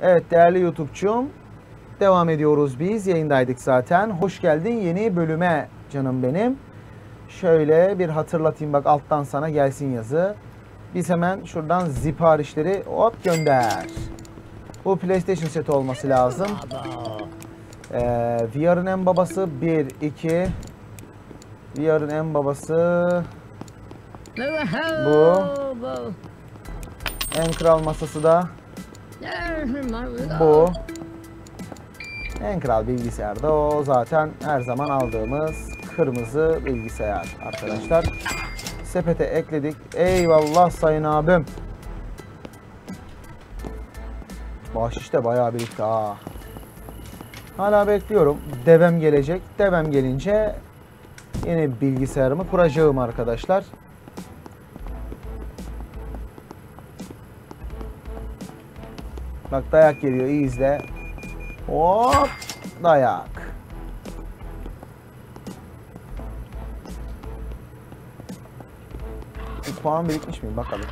Evet değerli YouTube'cum, devam ediyoruz biz. Yayındaydık zaten. Hoş geldin yeni bölüme canım benim. Şöyle bir hatırlatayım, bak alttan sana gelsin yazı. Biz hemen şuradan siparişleri hop gönder. Bu PlayStation seti olması lazım. VR'ın en babası 1, 2. VR'ın en babası bu. En kral masası da bu. En kral bilgisayar da o. Zaten her zaman aldığımız kırmızı bilgisayar arkadaşlar. Sepete ekledik. Eyvallah sayın abim. Bahşiş de bayağı birikti ha. Hala bekliyorum. Devem gelecek. Devem gelince yeni bilgisayarımı kuracağım arkadaşlar. Bak dayak geliyor, iyi izle. Hop dayak. Bir puan birikmiş miyim bakalım.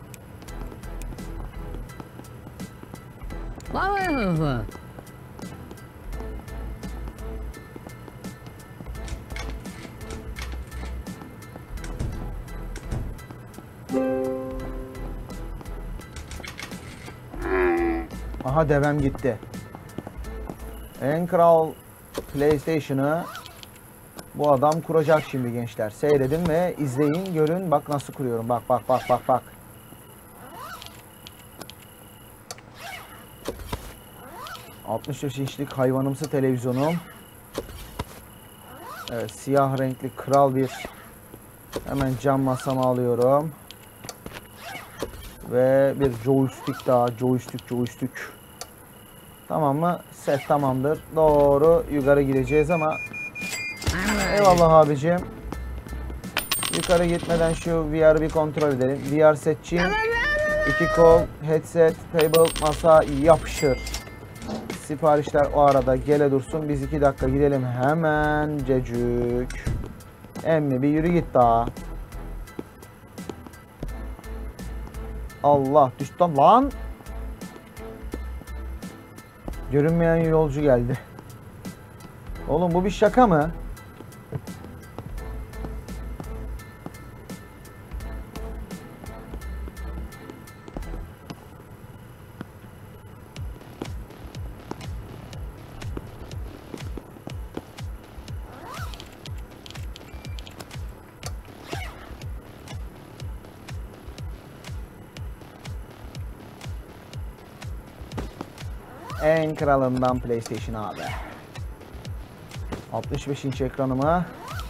Aha devem gitti. En kral PlayStation'ı bu adam kuracak şimdi gençler. Seyredin ve izleyin, görün. Bak nasıl kuruyorum. Bak bak bak bak bak. ...65 inçlik hayvanımsı televizyonum. Evet, siyah renkli kral bir hemen cam masamı alıyorum. Ve bir joystick daha. Joystick. Tamam mı? Set tamamdır. Doğru yukarı gideceğiz ama eyvallah abicim. Yukarı gitmeden şu VR'ı bir kontrol edelim. VR seçeyim. 2 kol, headset, table, masa yapışır. Siparişler o arada gele dursun. Biz 2 dakika gidelim hemen cecük. Emmi bir yürü git daha. Allah düştü lan. Görünmeyen yolcu geldi. Oğlum bu bir şaka mı? En kralından PlayStation abi. 65 inç ekranıma.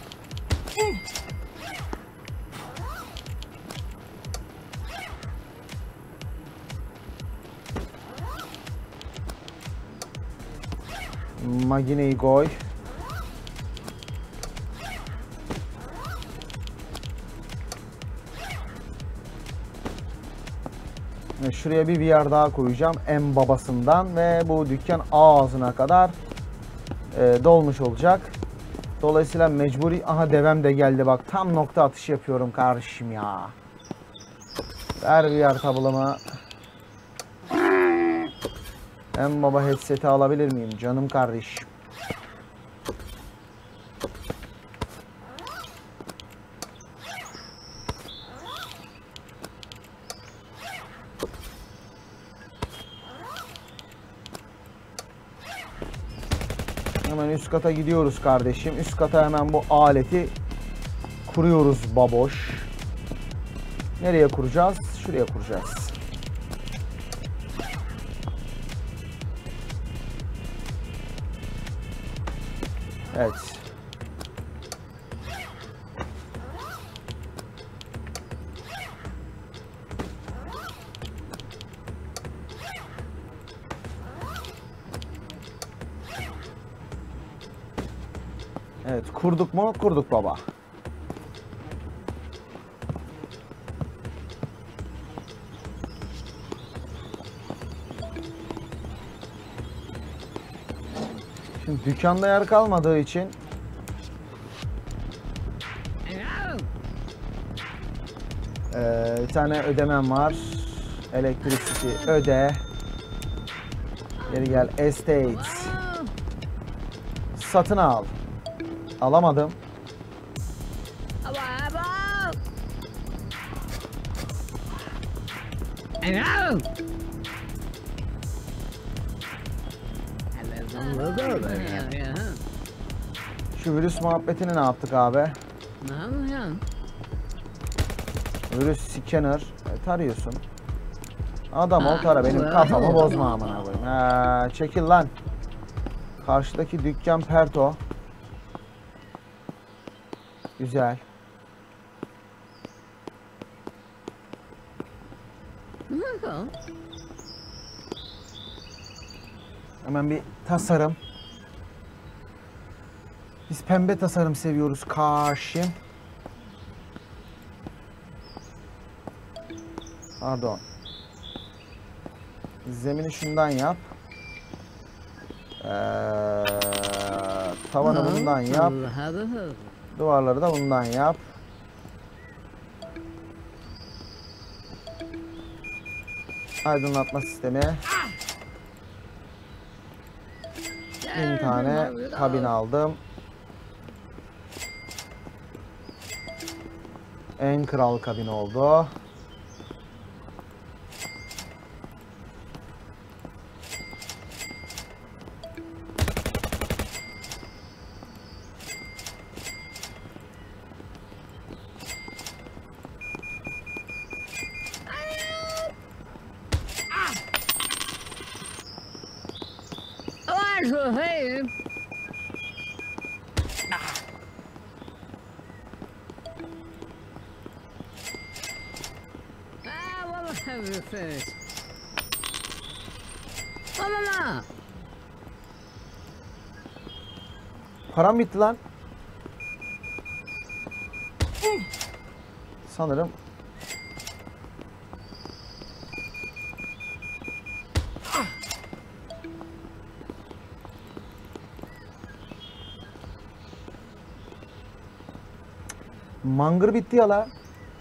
Makineyi koy. Şuraya bir VR daha koyacağım en babasından ve bu dükkan ağzına kadar dolmuş olacak. Dolayısıyla mecburi, aha devem de geldi bak, tam nokta atışı yapıyorum kardeşim ya. Ver VR tablomu. En baba headset'i alabilir miyim canım kardeşim? Hemen üst kata gidiyoruz kardeşim. Üst kata hemen bu aleti kuruyoruz baboş. Nereye kuracağız? Şuraya kuracağız. Evet. Evet, kurduk mu? Kurduk baba. Şimdi dükkanda yer kalmadığı için bir tane ödemem var. Electricity öde. Geri gel. Estates. Satın al. Alamadım. Şu virüs muhabbetini ne yaptık abi? Virüs scanner. Tarıyorsun. Adam ol tara, benim kafamı bozma amına koyayım. Çekil lan. Karşıdaki dükkan Perto. Güzel. Hemen bir tasarım. Biz pembe tasarım seviyoruz karşım. Pardon. Zemini şundan yap. Tavanı bundan yap. Duvarları da bundan yap. Aydınlatma sistemi. 1000 tane kabin aldım. En kral kabin oldu. Param bitti lan. Sanırım. Mangır bitti ya la.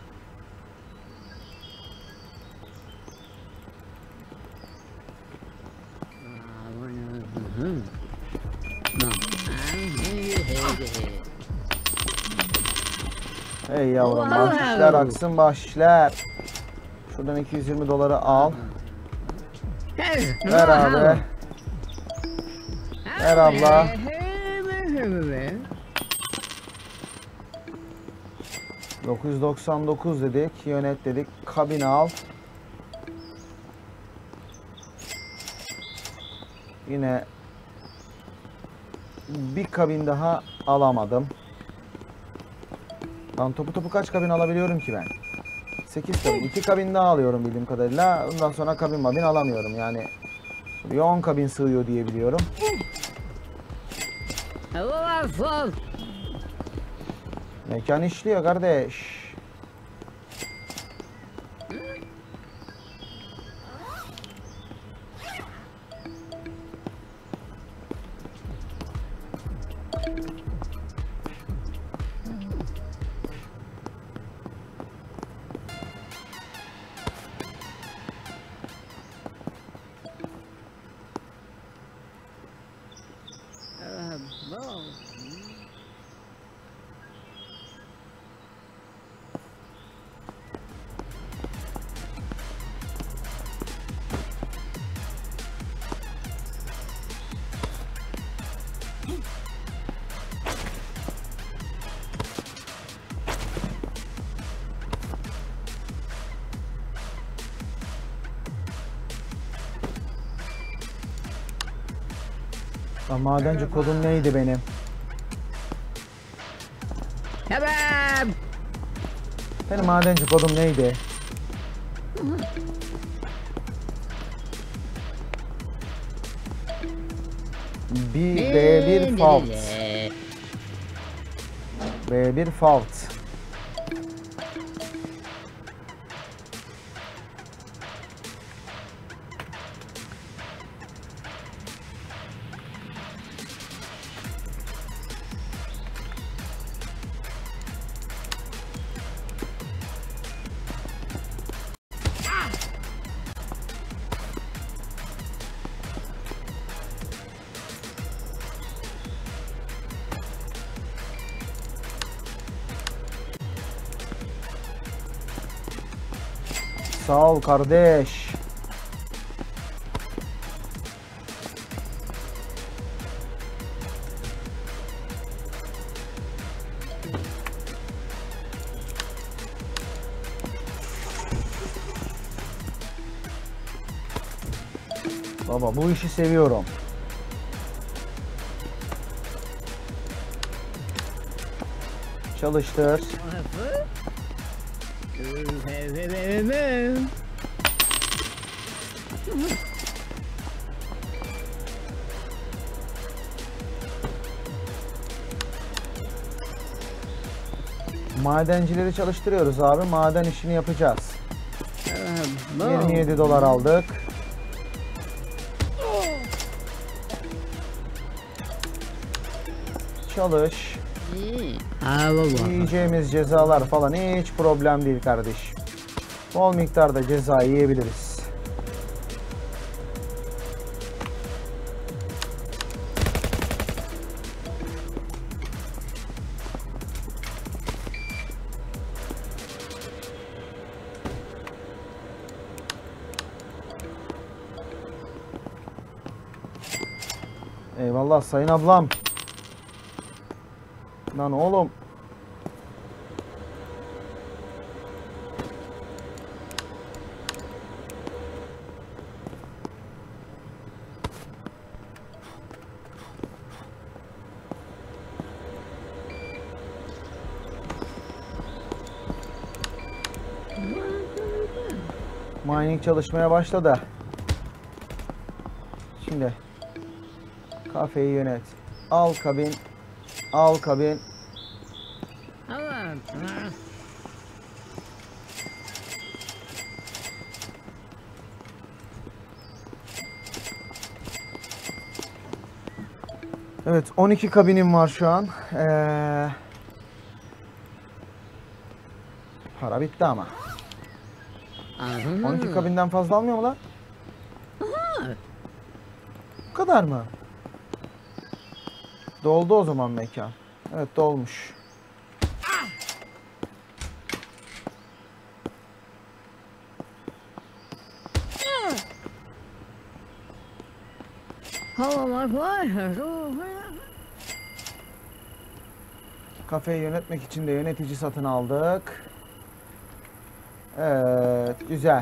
Hey yavrum, bahşişler aksın bahşişler. Şuradan 220 doları al. Ver abi. Ver abla. $999 dedik. Yönet dedik. Kabin al. Yine bir kabin daha alamadım. Lan topu kaç kabin alabiliyorum ki ben? 8 kabin. 2 kabin daha alıyorum bildiğim kadarıyla. Ondan sonra kabin alamıyorum. Yani 10 kabin sığıyor diye biliyorum. Mekan işliyor kardeş. Madenci kodum neydi benim? Benim madenci kodum neydi? B1 fault. B1 fault. Sağ ol kardeş. Baba bu işi seviyorum. Çalıştır. Madencileri çalıştırıyoruz abi. Maden işini yapacağız. 27 dolar aldık. Çalış. Yiyeceğimiz cezalar falan hiç problem değil kardeş. Bol miktarda ceza yiyebiliriz. Eyvallah sayın ablam. Lan oğlum. Mining çalışmaya başladı. Şimdi kafeyi yönet. Al kabin. Al kabin. Evet 12 kabinim var şu an. Para bitti ama. 12 kabinden fazla almıyor mu lan? Bu kadar mı? Doldu o zaman mekan. Evet dolmuş. Kafeyi yönetmek için de yönetici satın aldık. Evet, güzel.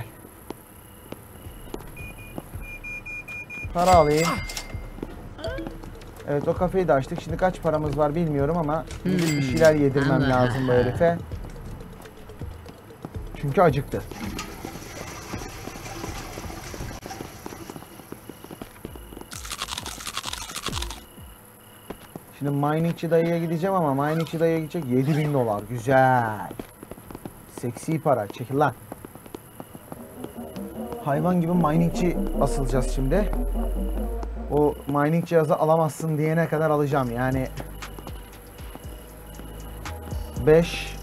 Para alayım. Evet, o kafeyi de açtık. Şimdi kaç paramız var bilmiyorum ama bir şeyler yedirmem lazım bu herife. Çünkü acıktı. Şimdi miningçi dayıya gideceğim ama miningçi dayıya gidecek 7000 dolar. Güzel. Seksi para. Çekil lan. Hayvan gibi miningçi asılacağız şimdi. O mining cihazı alamazsın diyene kadar alacağım. Yani 5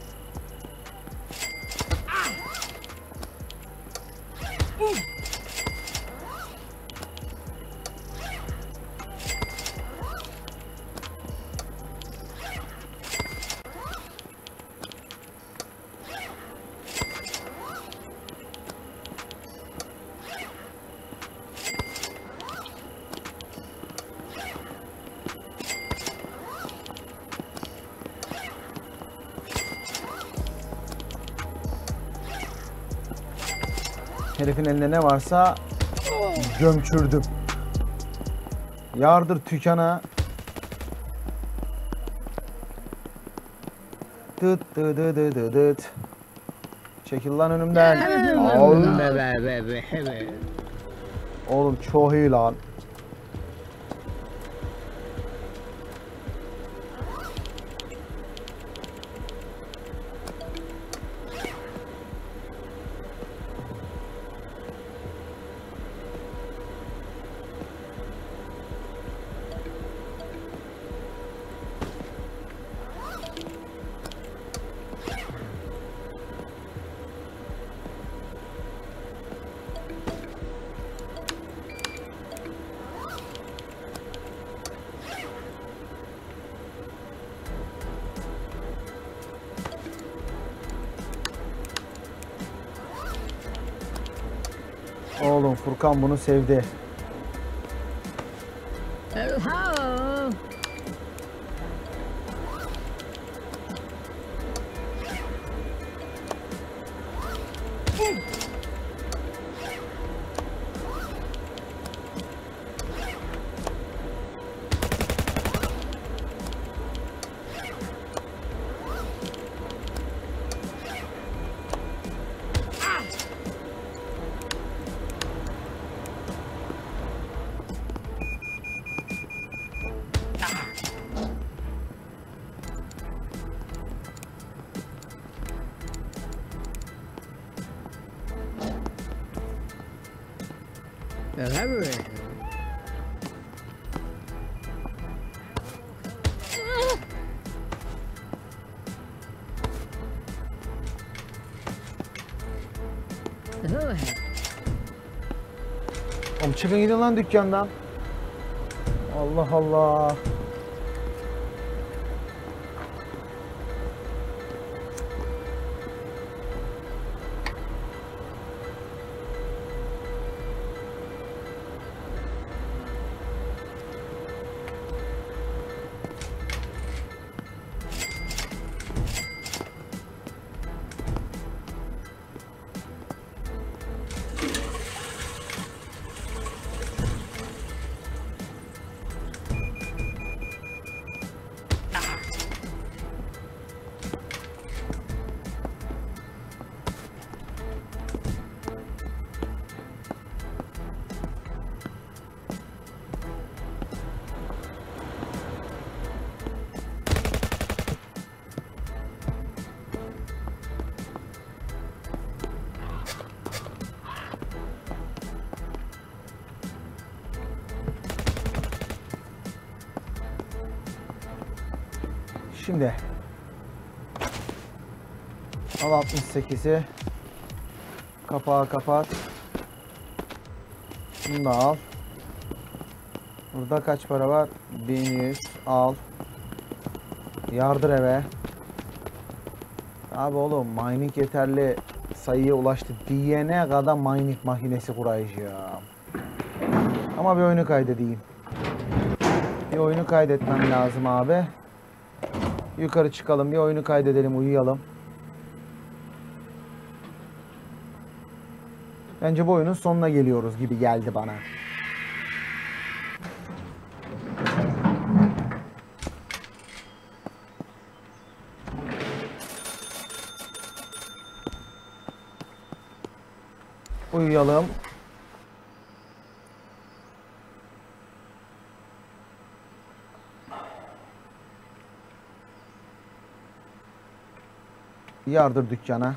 herifin elinde ne varsa gömçürdüm. Yardır tükana. Dıt dıt dıt dıt dıt. Çekil lan önümden. Oğlum çok iyi lan. oğlum Furkan bunu sevdi. Oğlum çıkın gidin lan dükkandan. Allah Allah. Şimdi al 68'i, kapağı kapat. Bunu da al. Burada kaç para var? 1100 al. Yardır eve. Abi oğlum mining yeterli sayıya ulaştı diyene kadar mining makinesi kuracağım. Ama bir oyunu kaydedeyim. Bir oyunu kaydetmem lazım abi. Yukarı çıkalım, bir oyunu kaydedelim, uyuyalım. Bence bu oyunun sonuna geliyoruz gibi geldi bana. Uyuyalım. Yardır dükkana.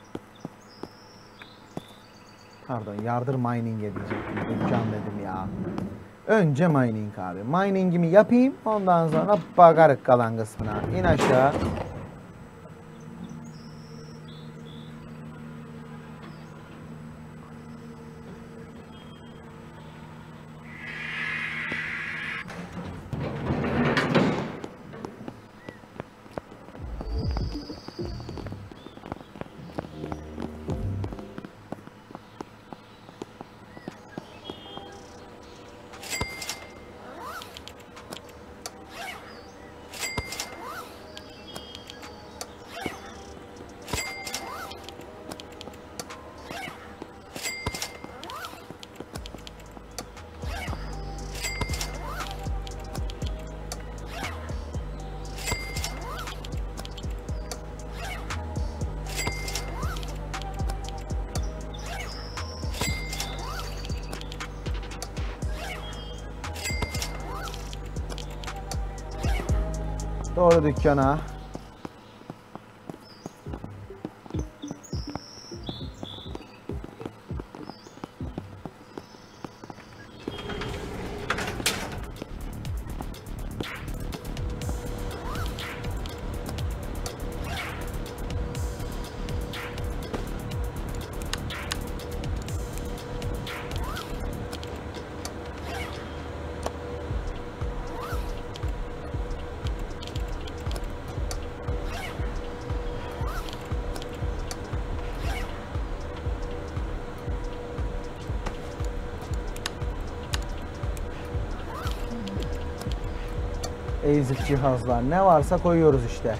Pardon, yardır mining'e diyecektim. Dükkan dedim ya. Önce mining abi. Mining'imi yapayım. Ondan sonra bakarız kalan kısmına. İn aşağı. Doğru dükkana. Ezik cihazlar. Ne varsa koyuyoruz işte.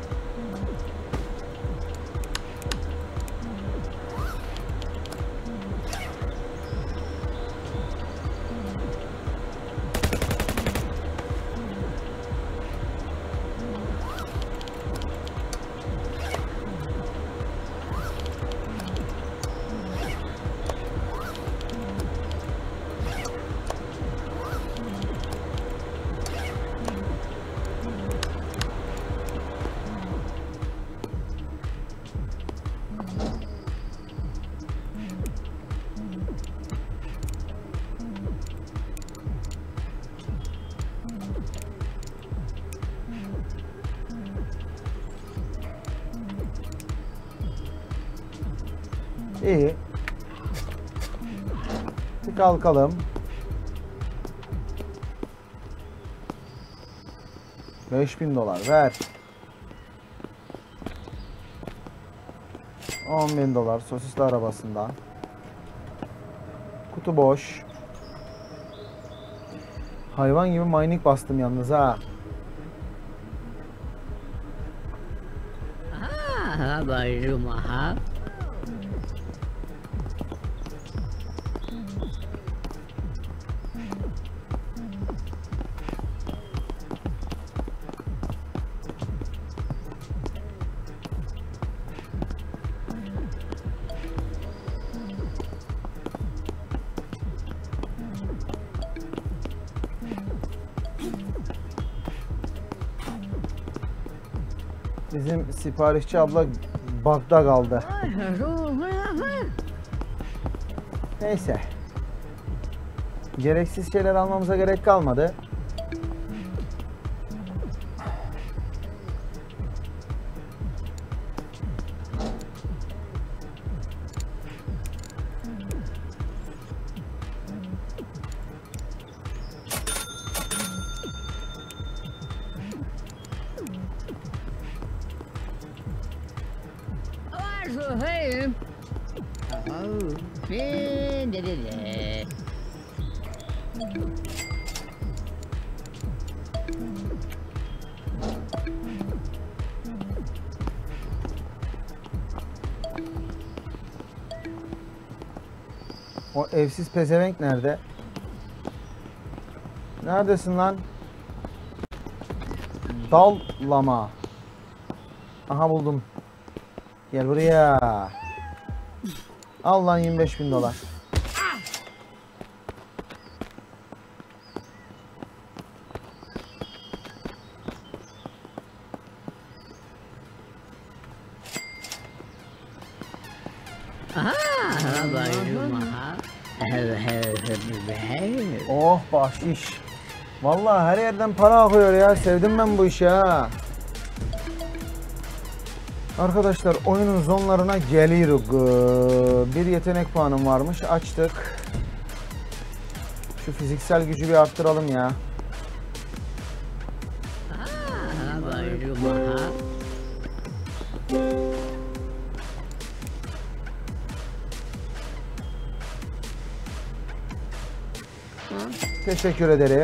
İyi. Bir kalkalım. 5.000 dolar ver. 10.000 dolar sosisli arabasından. Kutu boş. Hayvan gibi mining bastım yalnız ha. Baru mahal. Bizim siparişçi abla bug'da kaldı. Neyse. Gereksiz şeyler almamıza gerek kalmadı. O evsiz pezevenk nerede? Neredesin lan? Dallama. Aha buldum. Gel buraya. Al lan 25.000 dolar. Oh bahşiş. Vallahi her yerden para akıyor ya. Sevdim ben bu işi ha. Arkadaşlar oyunun zonlarına geliyoruz. Bir yetenek puanım varmış. Açtık. Şu fiziksel gücü bir arttıralım ya. Teşekkür ederim.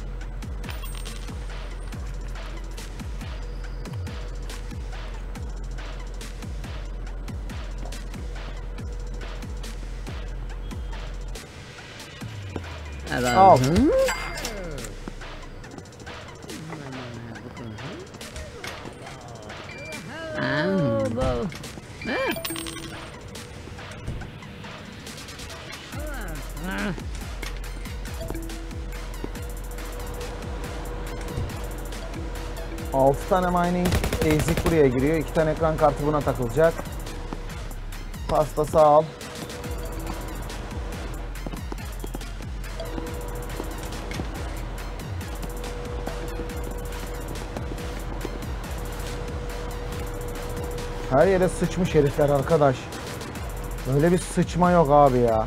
Al. Altı tane mining ezik buraya giriyor. 2 tane ekran kartı buna takılacak. Pastası al. Her yere sıçmış herifler arkadaş. Böyle bir sıçma yok abi ya.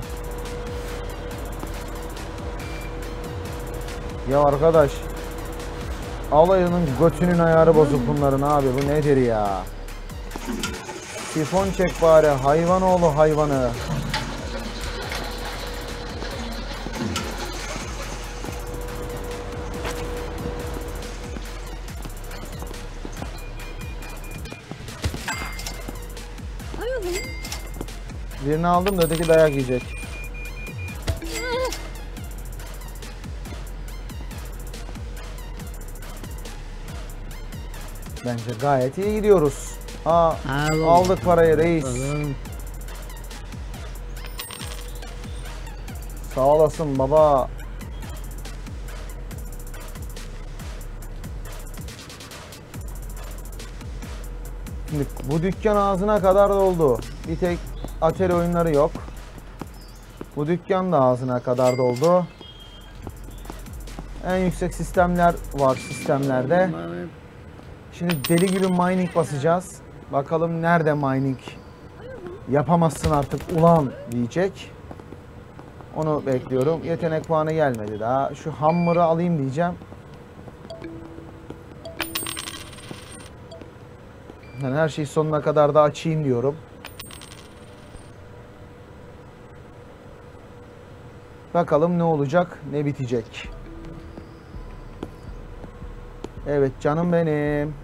Ya arkadaş. Alayının götünün ayarı bozuk bunların abi. Bu nedir ya? Sifon çek bari. Hayvan oğlu hayvanı. Birini aldım da öteki dayak yiyecek. Bence gayet iyi gidiyoruz. Aa, aldık parayı reis. Sağ olasın baba. Şimdi bu dükkan ağzına kadar doldu. Bir tek Atari oyunları yok. Bu dükkan da ağzına kadar doldu. En yüksek sistemler var sistemlerde. Şimdi deli gibi mining basacağız. Bakalım nerede mining yapamazsın artık ulan diyecek. Onu bekliyorum. Yetenek puanı gelmedi daha. Şu hammer'ı alayım diyeceğim. Yani her şeyi sonuna kadar da açayım diyorum. Bakalım ne olacak, ne bitecek. Evet canım benim.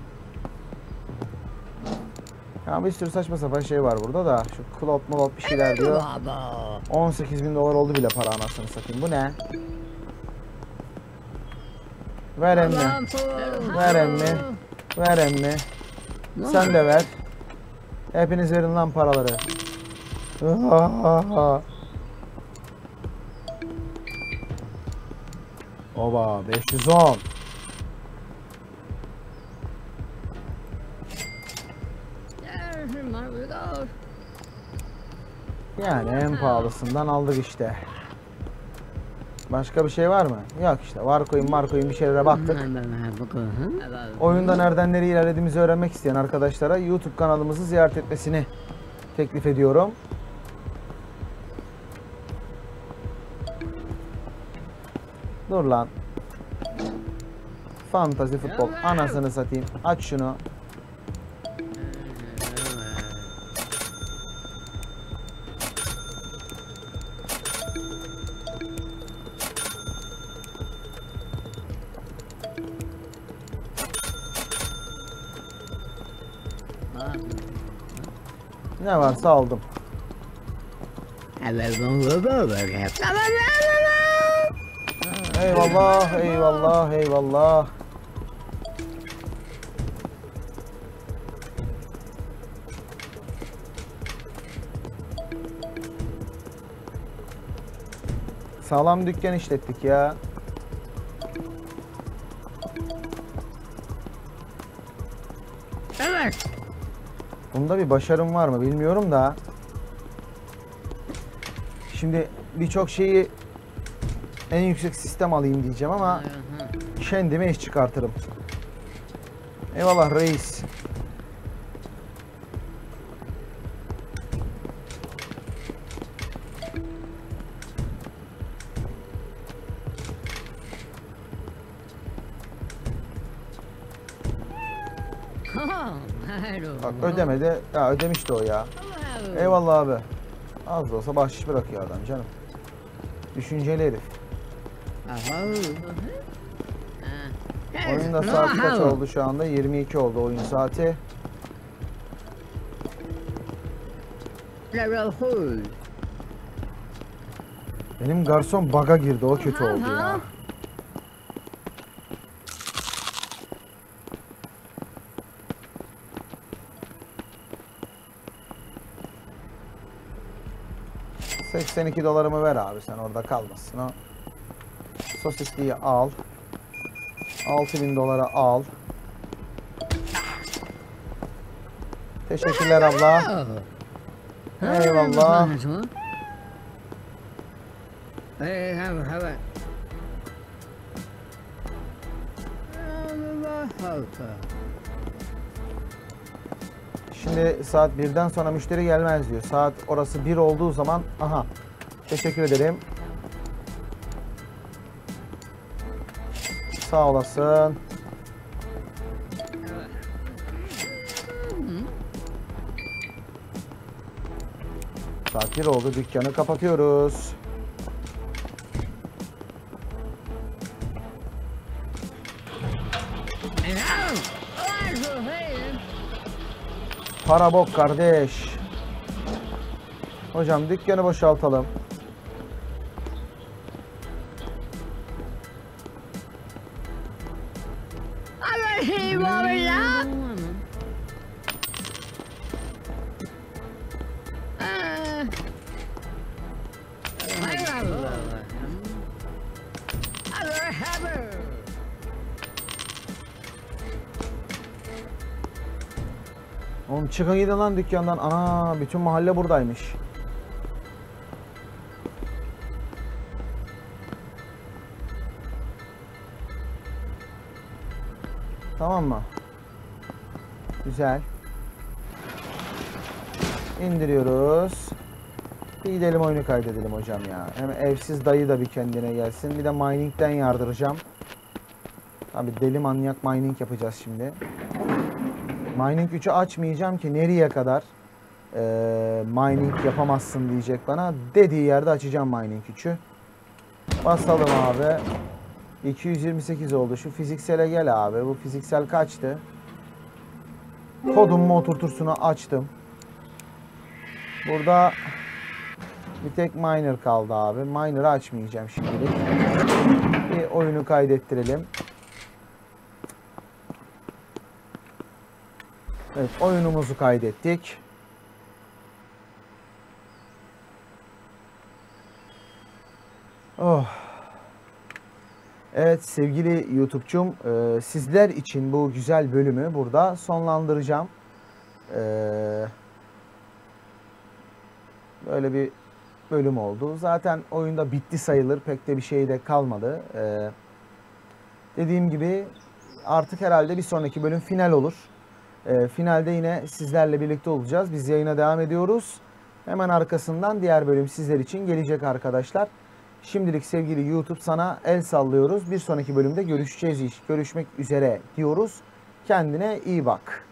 Ya bir sürü saçma sapan şey var burada da. Şu klot molot bir şeyler diyor. 18.000 dolar oldu bile para anasını satayım. Bu ne? Ver emmi. Ver emmi. Ver emmi. Sen de ver. Hepiniz verin lan paraları. Oba 510. Yani en pahalısından aldık işte. Başka bir şey var mı? Yok işte. Var koyun bir şeylere baktık. Oyunda nereden nereye ilerlediğimizi öğrenmek isteyen arkadaşlara YouTube kanalımızı ziyaret etmesini teklif ediyorum. Dur lan. Fantasy futbol. Anasını satayım. Aç şunu. Ne varsa aldım. Eyvallah, eyvallah, eyvallah. Sağlam dükkan işlettik ya. Evet. Bunda bir başarım var mı bilmiyorum da. Şimdi birçok şeyi en yüksek sistem alayım diyeceğim ama kendime iş çıkartırım. Eyvallah reis. Bak ödemedi. Ya ödemişti o ya. Eyvallah abi. Az da olsa bahşiş bırakıyor adam canım. Düşünceli herif. Oyunda saat kaç oldu şu anda? 22 oldu oyun saati. Benim garson bug'a girdi. O kötü oldu ya. $82 ver abi sen orada kalmasın o. Sosisliği al. $6.000 al. Teşekkürler abla. Eyvallah. Şimdi saat 1'den sonra müşteri gelmez diyor. Saat orası 1 olduğu zaman aha. Teşekkür ederim. Sağ olasın. Saat 1 oldu. Dükkanı kapatıyoruz. Para bok kardeş. Hocam dükkanı boşaltalım. Alayım oğlum. Oğlum çıkın gidin lan dükkandan. Ana bütün mahalle buradaymış. Tamam mı? Güzel. İndiriyoruz. Bir gidelim oyunu kaydedelim hocam ya. Hem evsiz dayı da bir kendine gelsin. Bir de mining'den yardıracağım. Abi deli manyak mining yapacağız şimdi. Mining 3'ü açmayacağım ki nereye kadar mining yapamazsın diyecek bana. Dediği yerde açacağım mining 3'ü. Basalım abi. 228 oldu. Şu fiziksele gel abi. Bu fiziksel kaçtı? Kodumu oturtursunu açtım. Burada bir tek miner kaldı abi. Miner'ı açmayacağım şimdilik. Bir oyunu kaydettirelim. Evet, oyunumuzu kaydettik. Oh. Evet sevgili YouTube'cum, sizler için bu güzel bölümü burada sonlandıracağım. Böyle bir bölüm oldu. Zaten oyunda bitti sayılır. Pek de bir şey de kalmadı. Dediğim gibi artık herhalde bir sonraki bölüm final olur. Finalde yine sizlerle birlikte olacağız. Biz yayına devam ediyoruz. Hemen arkasından diğer bölüm sizler için gelecek arkadaşlar. Şimdilik sevgili YouTube sana el sallıyoruz. Bir sonraki bölümde görüşmek üzere diyoruz. Kendine iyi bak.